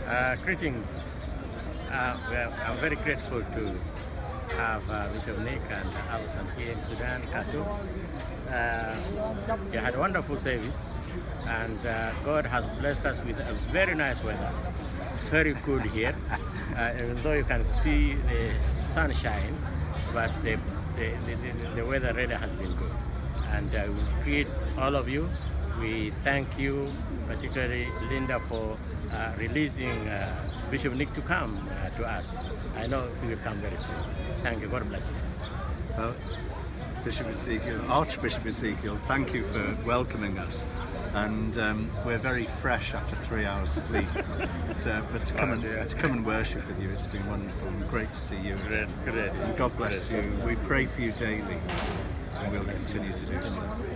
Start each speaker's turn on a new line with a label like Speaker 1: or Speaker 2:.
Speaker 1: Greetings. I'm very grateful to have Bishop Nick and Alison here in Sudan, Kondo. You had a wonderful service, and God has blessed us with a very nice weather. Very cool here, even though you can see the sunshine, but the weather really has been good. And we greet all of you. We thank you, particularly Linda, for releasing Bishop Nick to come to us. I know he will come very soon. Thank you. God bless you.
Speaker 2: Well, Bishop Ezekiel, Archbishop Ezekiel, thank you for welcoming us. And we're very fresh after 3 hours sleep. But to come and worship with you, it's been wonderful and great to see you.
Speaker 1: Great.
Speaker 2: And God bless you. We pray for you daily, and we'll continue to do so.